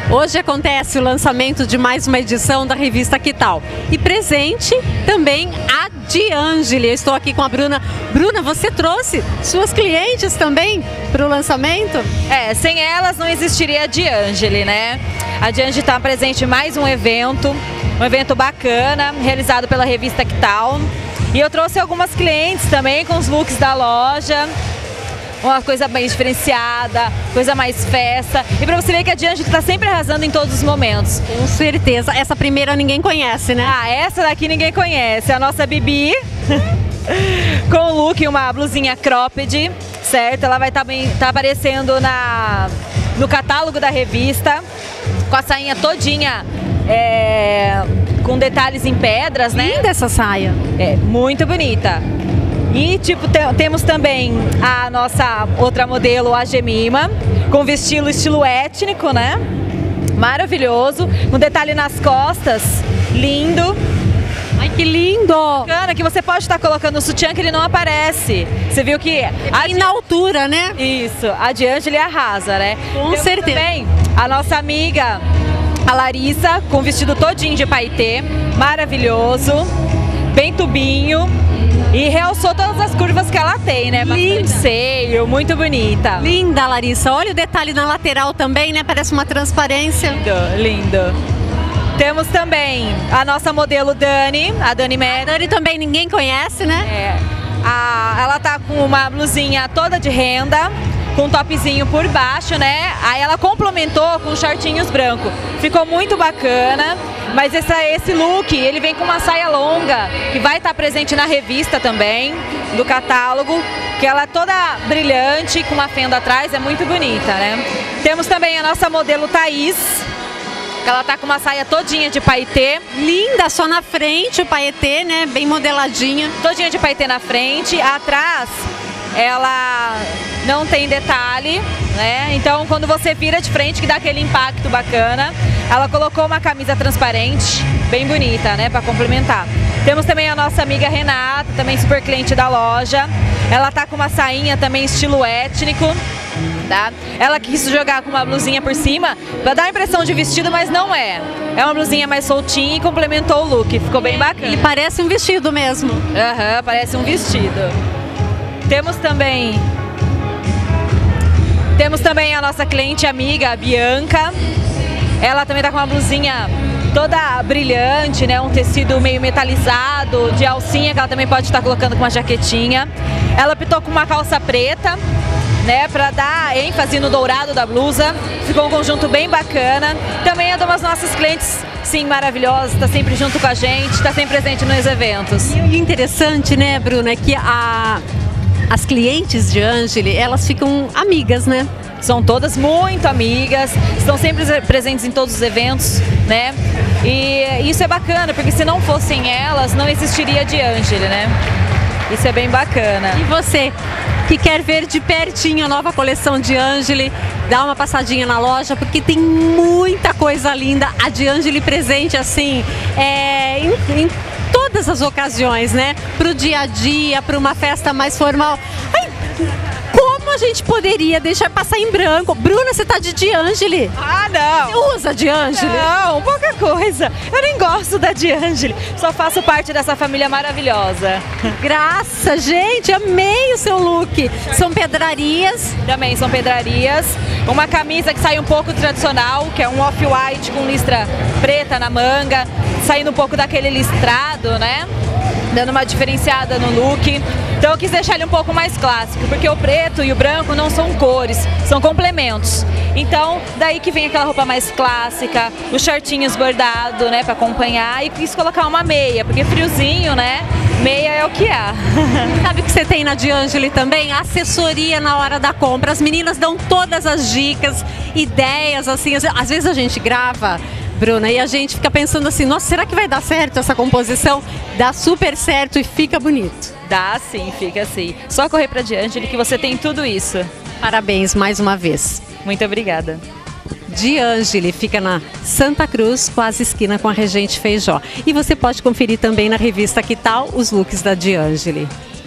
Hoje acontece o lançamento de mais uma edição da revista Que Tal? E presente também a D'Angeli. Eu estou aqui com a Bruna. Bruna, você trouxe suas clientes também para o lançamento? Sem elas não existiria a D'Angeli, né? A D'Angeli está presente em mais um evento bacana, realizado pela revista Que Tal? E eu trouxe algumas clientes também com os looks da loja. Uma coisa bem diferenciada, coisa mais festa. E pra você ver que a D'Angeli está sempre arrasando em todos os momentos. Com certeza. Essa primeira ninguém conhece, né? Essa daqui ninguém conhece. A nossa Bibi, com o look, uma blusinha cropped, certo? Ela vai estar aparecendo no catálogo da revista, com a sainha todinha, com detalhes em pedras, né? Linda essa saia. Muito bonita. E temos também a nossa outra modelo, a Gemima, com estilo étnico, né? Maravilhoso, com detalhe nas costas, lindo. Ai, que lindo! Bacana, que você pode estar colocando o sutiã que ele não aparece. Você viu que... E na altura, né? Isso, a D'Angeli arrasa, né? Com certeza. Também a nossa amiga, a Larissa, com vestido todinho de paetê, maravilhoso, bem tubinho. E realçou todas as curvas que ela tem, né? Bastante seio, muito bonita. Linda, Larissa. Olha o detalhe na lateral também, né? Parece uma transparência. Lindo. Temos também a nossa modelo Dani, a Dani Med. A Dani também ninguém conhece, né? Ela tá com uma blusinha toda de renda, com um topzinho por baixo, né? Aí ela complementou com shortinhos brancos. Ficou muito bacana. Mas esse look, ele vem com uma saia longa, que vai estar presente na revista também, do catálogo, que ela é toda brilhante, com uma fenda atrás, é muito bonita, né? Temos também a nossa modelo Thaís, que ela tá com uma saia todinha de paetê. Linda, só na frente o paetê, né? Bem modeladinha. Todinha de paetê na frente, atrás ela não tem detalhe, né? Então quando você vira de frente, que dá aquele impacto bacana. Ela colocou uma camisa transparente, bem bonita, né, para complementar. Temos também a nossa amiga Renata, também super cliente da loja. Ela tá com uma sainha também estilo étnico, tá? Ela quis jogar com uma blusinha por cima para dar a impressão de vestido, mas não é. É uma blusinha mais soltinha e complementou o look, ficou bem bacana. E parece um vestido mesmo. Parece um vestido. Temos também a nossa cliente amiga, a Bianca. Ela também tá com uma blusinha toda brilhante, né? Um tecido meio metalizado, de alcinha, que ela também pode estar colocando com uma jaquetinha. Ela pintou com uma calça preta, né? Pra dar ênfase no dourado da blusa. Ficou um conjunto bem bacana. Também é de umas nossas clientes, sim, maravilhosas. Tá sempre junto com a gente, tá sempre presente nos eventos. E o interessante, né, Bruna, é que as clientes de D'Angeli, elas ficam amigas, né? São todas muito amigas, estão sempre presentes em todos os eventos, né? E isso é bacana, porque se não fossem elas, não existiria a D'Angeli, né? Isso é bem bacana. E você, que quer ver de pertinho a nova coleção D'Angeli, dá uma passadinha na loja, porque tem muita coisa linda. A D'Angeli presente, assim, em todas as ocasiões, né? Para o dia a dia, para uma festa mais formal. Como a gente poderia deixar passar em branco? Bruna, você tá de D'Angeli? Não! Você usa D'Angeli? Não, pouca coisa. Eu nem gosto da D'Angeli. Só faço parte dessa família maravilhosa. Graça, gente, amei o seu look. São pedrarias? Também são pedrarias. Uma camisa que sai um pouco tradicional, que é um off-white com listra preta na manga, saindo um pouco daquele listrado, né? Dando uma diferenciada no look. Então eu quis deixar ele um pouco mais clássico, porque o preto e o branco não são cores, são complementos. Então, daí que vem aquela roupa mais clássica, os shortinhos bordados, né, para acompanhar, e quis colocar uma meia, porque friozinho, né, meia é o que há. Sabe o que você tem na D'Angeli também? Assessoria na hora da compra. As meninas dão todas as dicas, ideias, assim, às vezes a gente grava, Bruna, e a gente fica pensando assim, nossa, será que vai dar certo essa composição? Dá super certo e fica bonito. Dá sim, fica assim. Só correr pra D'Angeli que você tem tudo isso. Parabéns mais uma vez. Muito obrigada. D'Angeli fica na Santa Cruz, quase esquina com a Regente Feijó. E você pode conferir também na revista Que Tal os looks da D'Angeli.